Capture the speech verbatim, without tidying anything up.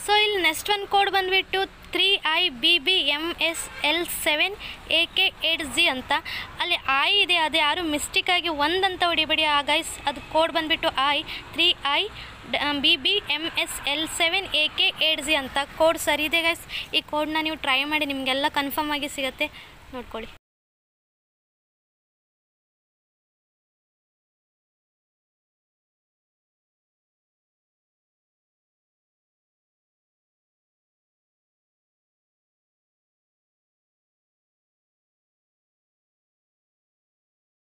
So ಇಲ್ಲಿ next ಒಂದು code ಬಂದುಬಿಟ್ಟು three I B B M S L seven A K eight G ಅಂತ. ಅಲ್ಲಿ ಐ ಇದೆ, ಅದು ಯಾರು ಮಿಸ್ಟೇಕಾಗಿ ಒಂದು ಅಂತ ಹೊಡಿಬೇಡಿ ಆ ಗೈಸ್. ಅದು ಕೋಡ್ ಬಂದುಬಿಟ್ಟು I three I B B M S L seven A K eight G ಅಂತ ಕೋಡ್ ಸರಿ ಇದೆ ಗೈಸ್. ಈ ಕೋಡ್ನ ನೀವು ಟ್ರೈ ಮಾಡಿ, ನಿಮಗೆಲ್ಲ ಕನ್ಫರ್ಮ್ ಆಗಿ ಸಿಗುತ್ತೆ, ನೋಡ್ಕೊಳ್ಳಿ.